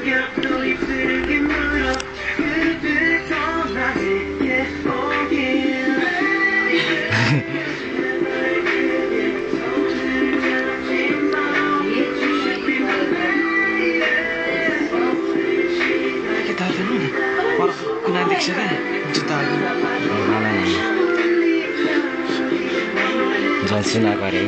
जल्सी नगरे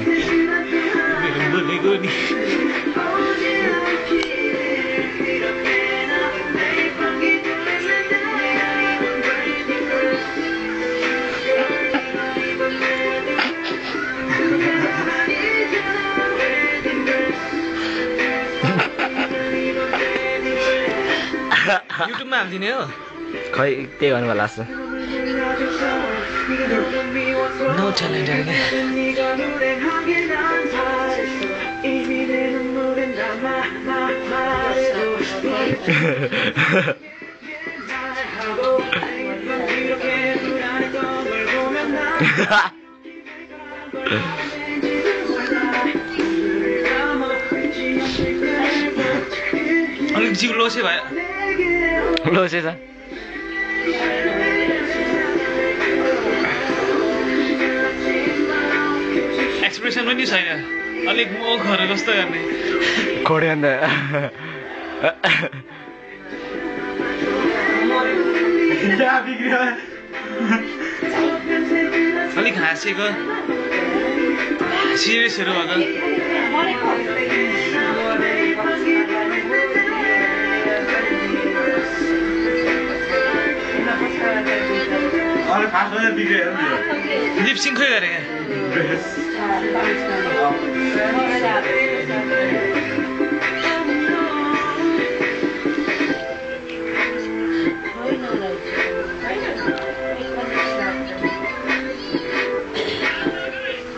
युट्युबमा हालिदिने हो खै त्यही गर्नु होला जस्तो नो च्यालेन्ज अलिक जिउ लोसे भयो लोसे छ एक्सप्रेसन पनि छैन अलिक मुखहरू कस्तो गर्ने खोड्यो अन्त अलिक हाँसेको सिरियसहरू भएको लिपसिङ खोइ गरे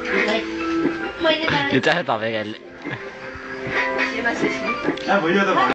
यो चाहिँ तपाईँहरूले